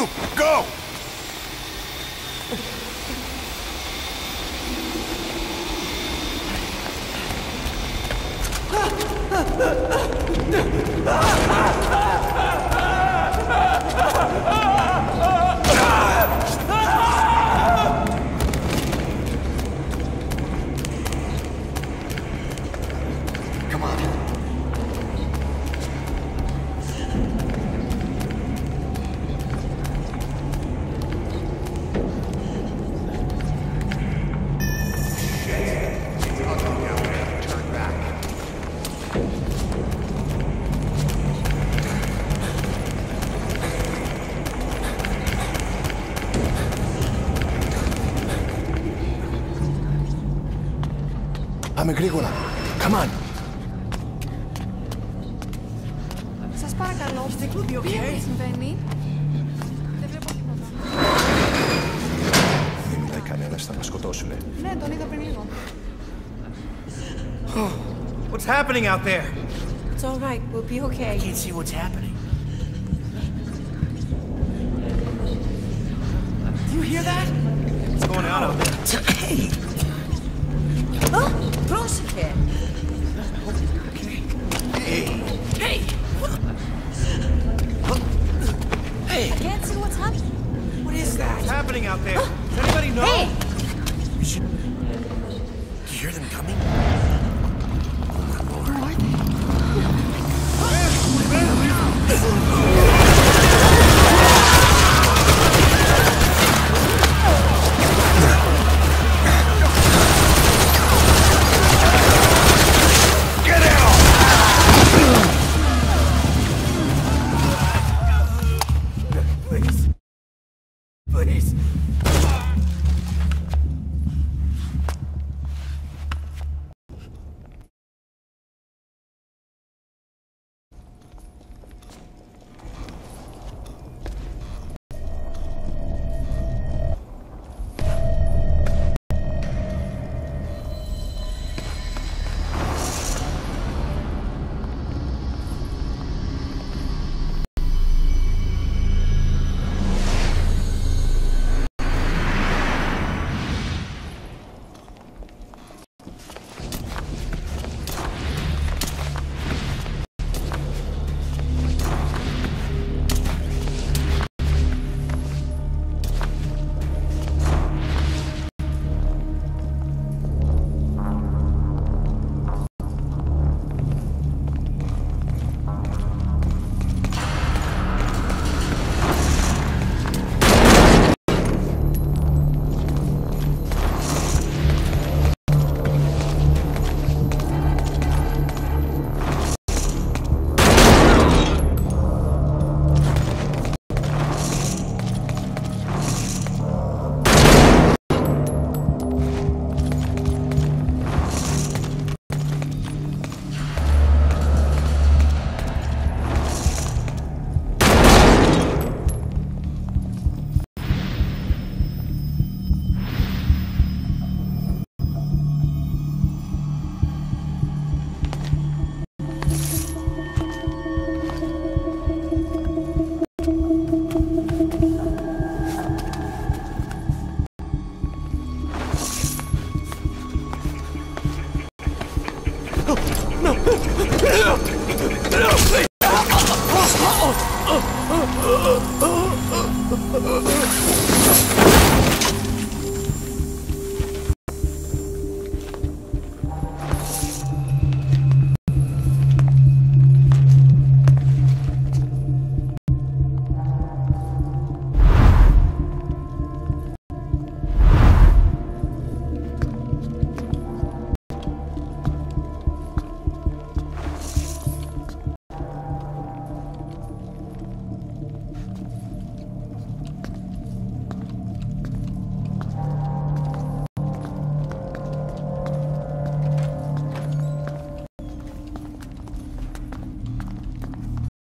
Move! Go! Come on. Πάμε γρήγορα. Come on. Σας παρακαλώ, τι συμβαίνει? Δεν βλέπω τίποτα. Δεν μιλάει κανένας, θα μας σκοτώσουνε. Ναι, τον είδα πριν λίγο. What's happening out there? It's all right, we'll be okay. I can't see what's happening. Do you hear that? What's going on out there? Hey! Πρόσεχε! Hey! Hey! Hey! I can't see what's happening. What is that? What's happening out there? Does anybody know? Hey! You should... Do you hear them coming? Who are they? Please.